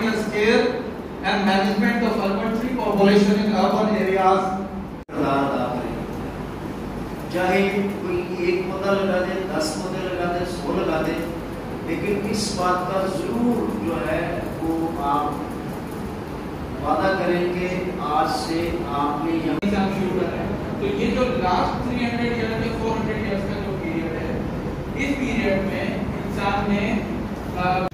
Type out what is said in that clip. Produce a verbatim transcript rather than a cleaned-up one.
continuous care and management of urban tree population in urban areas. चाहे कोई एक पौधा लगा दे, दस पौधे लगा दे, सौ लगा दे, लेकिन इस बात का जरूर जो है वो आप वादा करेंगे आज से आपने यहाँ शुरू कर रहे हैं। तो ये जो लास्ट तीन सौ ईयर या चार सौ ईयर्स का जो पीरियड है, इस पीरियड में इंसान ने